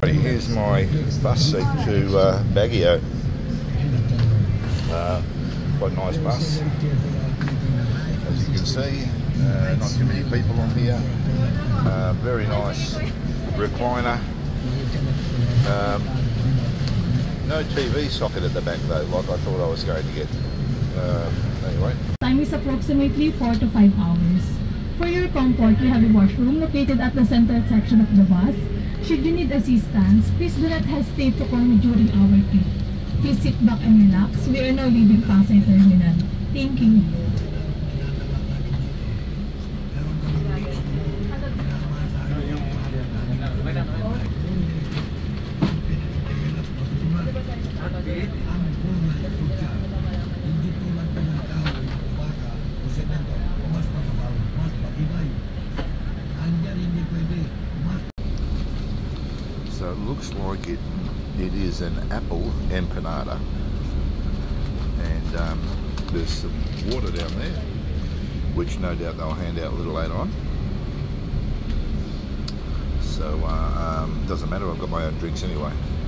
Here's my bus seat to Baguio. Quite a nice bus, as you can see. Not too many people on here. Very nice recliner. No TV socket at the back though, like I thought I was going to get. Anyway. Time is approximately 4 to 5 hours. For your comfort, we have a washroom located at the center section of the bus. Should you need assistance, please do not hesitate to call me during our trip. Please sit back and relax. We are now leaving Pasay Terminal. Thank you. So it looks like it is an apple empanada, and there's some water down there, which no doubt they'll hand out a little later on. So doesn't matter, I've got my own drinks anyway.